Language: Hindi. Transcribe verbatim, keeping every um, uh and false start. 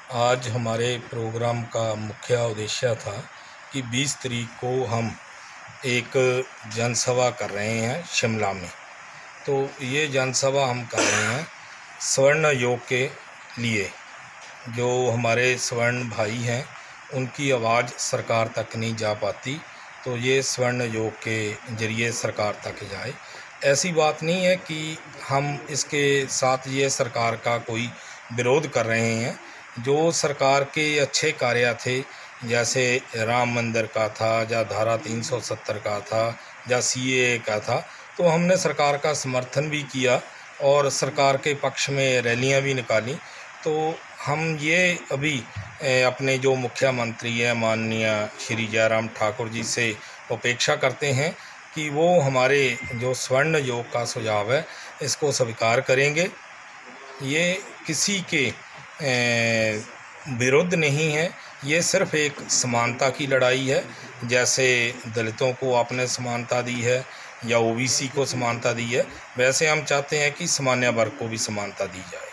आज हमारे प्रोग्राम का मुख्य उद्देश्य था कि बीस तारीख को हम एक जनसभा कर रहे हैं शिमला में। तो ये जनसभा हम कर रहे हैं स्वर्ण योग के लिए। जो हमारे स्वर्ण भाई हैं उनकी आवाज़ सरकार तक नहीं जा पाती, तो ये स्वर्ण योग के ज़रिए सरकार तक जाए। ऐसी बात नहीं है कि हम इसके साथ ये सरकार का कोई विरोध कर रहे हैं। जो सरकार के अच्छे कार्य थे, जैसे राम मंदिर का था, या धारा तीन सौ सत्तर का था, या सी ए ए का था, तो हमने सरकार का समर्थन भी किया और सरकार के पक्ष में रैलियां भी निकाली। तो हम ये अभी अपने जो मुख्यमंत्री हैं माननीय श्री जयराम ठाकुर जी से अपेक्षा करते हैं कि वो हमारे जो स्वर्ण योग का सुझाव है इसको स्वीकार करेंगे। ये किसी के विरुद्ध नहीं है, ये सिर्फ़ एक समानता की लड़ाई है। जैसे दलितों को आपने समानता दी है या ओ बी सी को समानता दी है, वैसे हम चाहते हैं कि सामान्य वर्ग को भी समानता दी जाए।